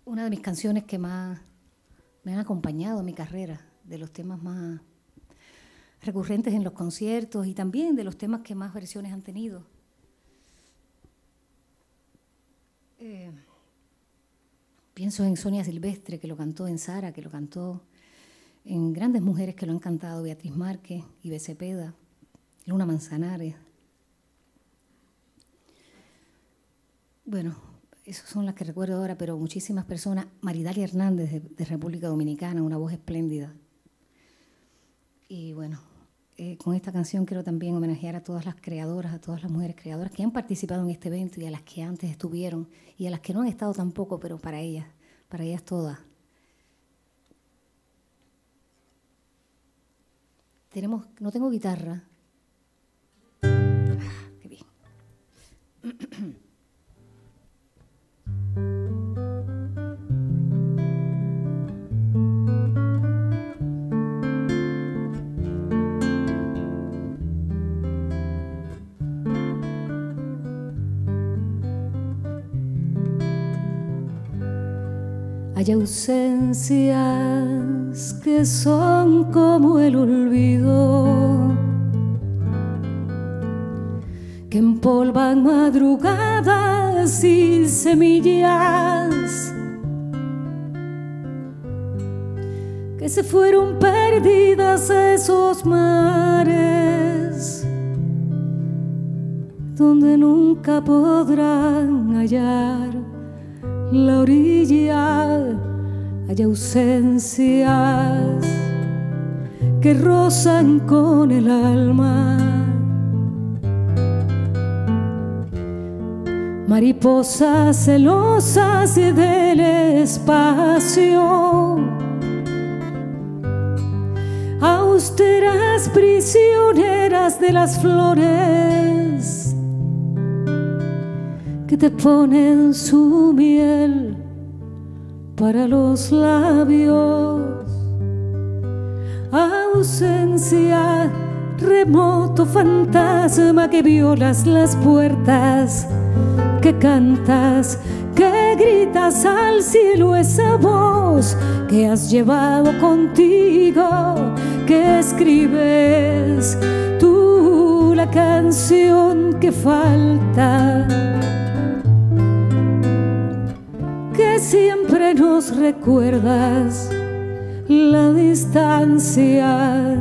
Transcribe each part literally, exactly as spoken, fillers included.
una de mis canciones que más me han acompañado en mi carrera, de los temas más recurrentes en los conciertos y también de los temas que más versiones han tenido. Eh, pienso en Sonia Silvestre, que lo cantó, en Sara, que lo cantó, en grandes mujeres que lo han cantado, Beatriz Márquez, Ibe Cepeda, Luna Manzanares. Bueno, esas son las que recuerdo ahora, pero muchísimas personas. Maridalia Hernández, de, de República Dominicana, una voz espléndida. Y bueno, eh, con esta canción quiero también homenajear a todas las creadoras, a todas las mujeres creadoras que han participado en este evento y a las que antes estuvieron y a las que no han estado tampoco, pero para ellas, para ellas todas. Tenemos, no tengo guitarra. Ah, qué bien. Hay ausencias que son como el olvido, que empolvan madrugadas y semillas que se fueron perdidas a esos mares donde nunca podrán hallar la orilla. Hay ausencias que rozan con el alma, mariposas celosas del espacio, austeras prisioneras de las flores que te ponen su miel para los labios. Ausencia, remoto fantasma que violas las puertas, que cantas, que gritas al cielo esa voz que has llevado contigo, que escribes tú la canción que falta, que siempre nos recuerdas la distancia.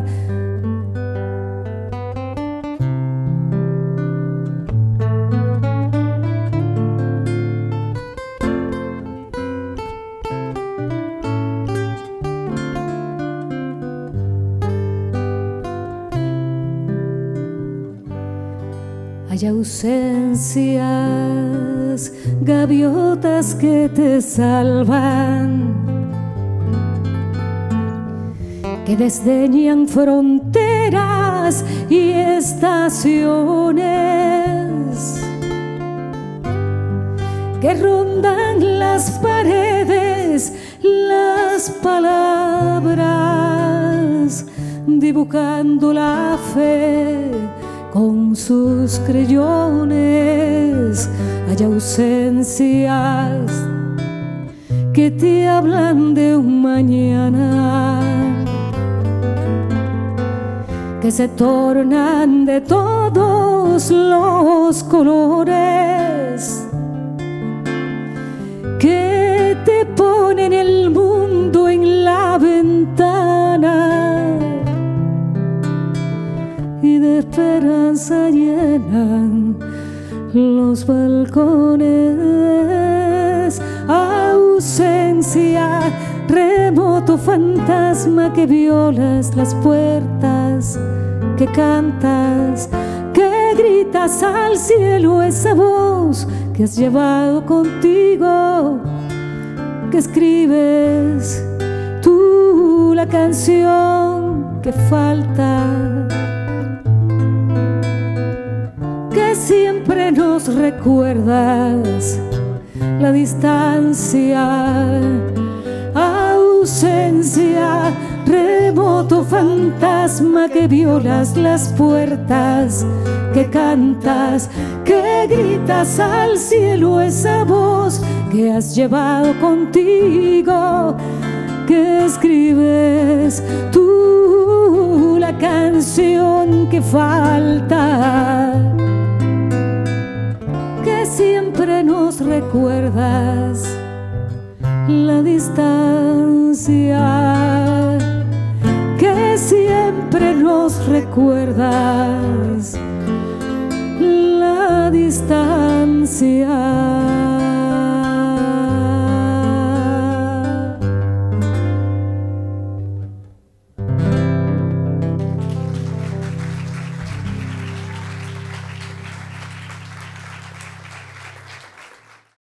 Hay ausencias, gaviotas que te salvan, que desdeñan fronteras y estaciones, que rondan las paredes, las palabras, dibujando la fe con sus creyones. Hay ausencias que te hablan de un mañana, que se tornan de todos los colores, que te ponen el mundo en la ventana y de esperanza llenan los balcones. Ausencia, remoto fantasma que violas las puertas, que cantas, que gritas al cielo esa voz que has llevado contigo, que escribes tú la canción que falta, que siempre nos recuerdas la distancia. Ausencia ausencia, remoto fantasma que violas las puertas, que cantas, que gritas al cielo esa voz que has llevado contigo, que escribes tú la canción que falta, que siempre nos recuerdas la distancia, que siempre nos recuerdas la distancia.